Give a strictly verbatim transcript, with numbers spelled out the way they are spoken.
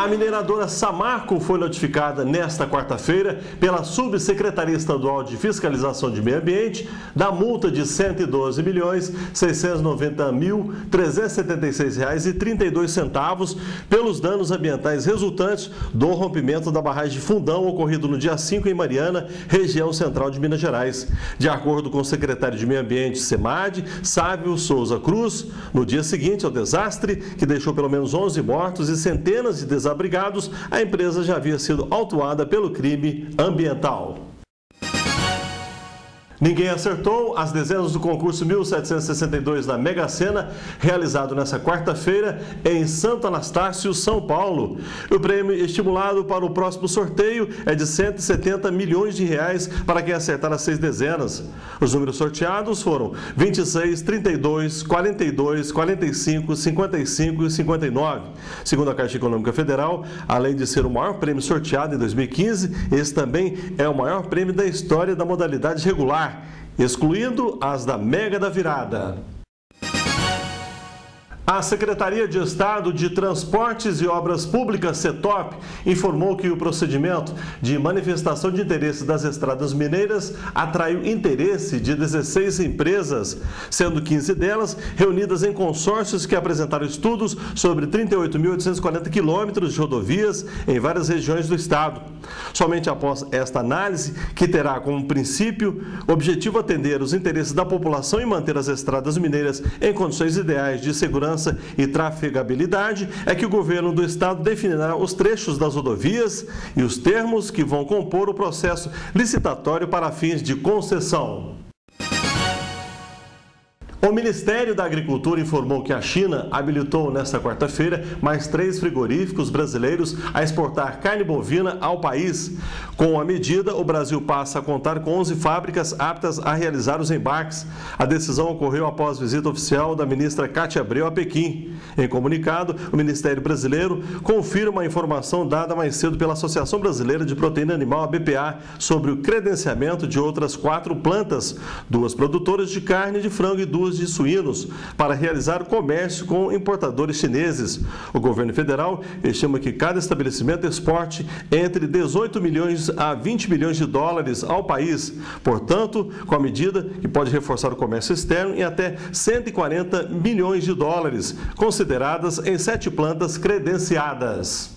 A mineradora Samarco foi notificada nesta quarta-feira pela Subsecretaria Estadual de Fiscalização de Meio Ambiente da multa de cento e doze milhões, seiscentos e noventa mil, trezentos e setenta e seis reais e trinta e dois centavos pelos danos ambientais resultantes do rompimento da barragem de Fundão ocorrido no dia cinco em Mariana, região central de Minas Gerais. De acordo com o secretário de Meio Ambiente, SEMAD, Sávio Souza Cruz, no dia seguinte ao desastre, que deixou pelo menos onze mortos e centenas de desabrigados, a empresa já havia sido autuada pelo crime ambiental. Ninguém acertou as dezenas do concurso mil setecentos e sessenta e dois da Mega Sena, realizado nesta quarta-feira em Santo Anastácio, São Paulo. O prêmio estimulado para o próximo sorteio é de cento e setenta milhões de reais para quem acertar as seis dezenas. Os números sorteados foram vinte e seis, trinta e dois, quarenta e dois, quarenta e cinco, cinquenta e cinco e cinquenta e nove. Segundo a Caixa Econômica Federal, além de ser o maior prêmio sorteado em dois mil e quinze, esse também é o maior prêmio da história da modalidade regular, excluindo as da Mega da Virada. A Secretaria de Estado de Transportes e Obras Públicas, CETOP, informou que o procedimento de manifestação de interesse das estradas mineiras atraiu interesse de dezesseis empresas, sendo quinze delas reunidas em consórcios que apresentaram estudos sobre trinta e oito mil oitocentos e quarenta quilômetros de rodovias em várias regiões do estado. Somente após esta análise, que terá como princípio objetivo atender os interesses da população e manter as estradas mineiras em condições ideais de segurança e trafegabilidade, é que o governo do estado definirá os trechos das rodovias e os termos que vão compor o processo licitatório para fins de concessão. O Ministério da Agricultura informou que a China habilitou nesta quarta-feira mais três frigoríficos brasileiros a exportar carne bovina ao país. Com a medida, o Brasil passa a contar com onze fábricas aptas a realizar os embarques. A decisão ocorreu após visita oficial da ministra Cátia Abreu a Pequim. Em comunicado, o Ministério Brasileiro confirma a informação dada mais cedo pela Associação Brasileira de Proteína Animal, a B P A, sobre o credenciamento de outras quatro plantas, duas produtoras de carne de frango e duas de suínos, para realizar comércio com importadores chineses. O governo federal estima que cada estabelecimento exporte entre dezoito milhões a vinte milhões de dólares ao país. Portanto, com a medida que pode reforçar o comércio externo em até cento e quarenta milhões de dólares, consideradas em sete plantas credenciadas.